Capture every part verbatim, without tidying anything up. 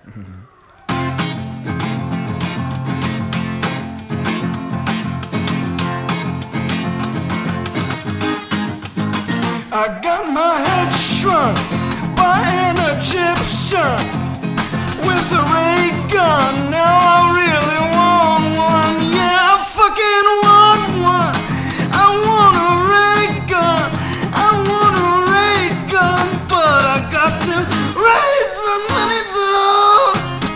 I got my head shrunk by an Egyptian with a ray gun. Now I really want one. Yeah, I fucking want one. I want a ray gun. I want a ray gun, but I got to raise the money though.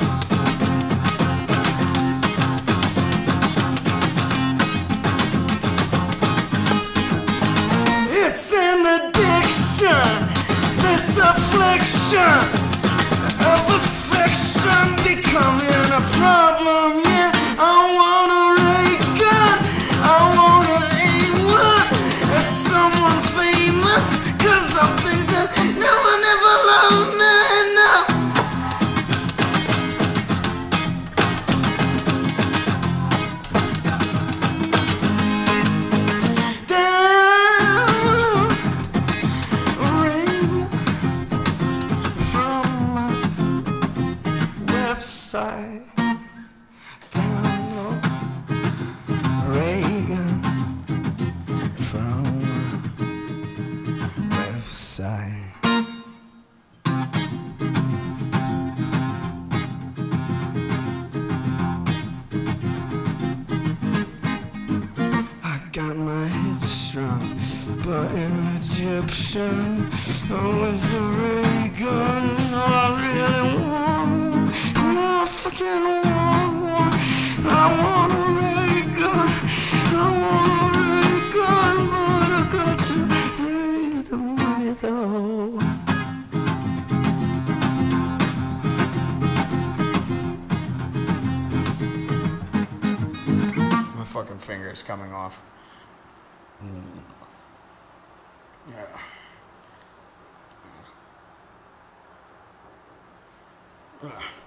It's an addiction, this affliction of affection becoming a problem. Yeah, I want a ray gun, I want to aim one at someone famous, cause I think that no one ever loved me enough. Website, download Reagan from the website. I got my head strung by an Egyptian with a ray gun. I really want, I fucking want one. I want a ray gun. I want a ray gun, but I got to raise the money though. My fucking finger is coming off. Yeah. Ugh.